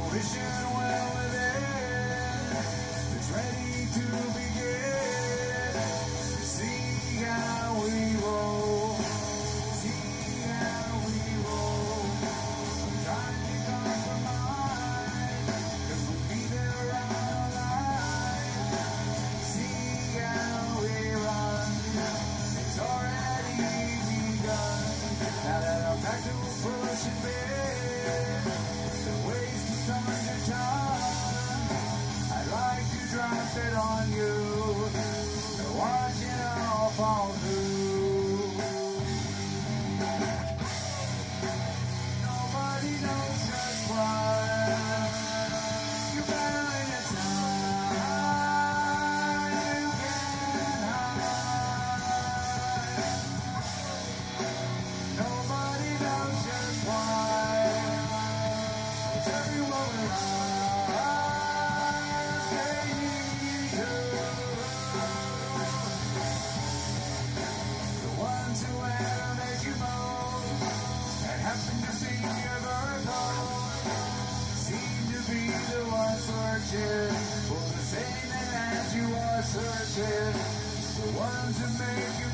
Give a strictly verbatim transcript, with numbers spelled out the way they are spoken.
wishing well within, it's ready to begin. See how we roll, see how we roll. I'm trying to compromise, 'cause we'll be there all alive. See how we run, it's already begun. Now that I'm back to pushing bed, the ways to start your time, I'd like to drop it on you and watch it all fall through. Nobody knows just why you're bound in time. You can't hide. Nobody knows just why. It's everyone alive. They need you. The ones who elevate you most and happen to be your Virgo seem to be the ones searching for the same as you are searching. The ones who make you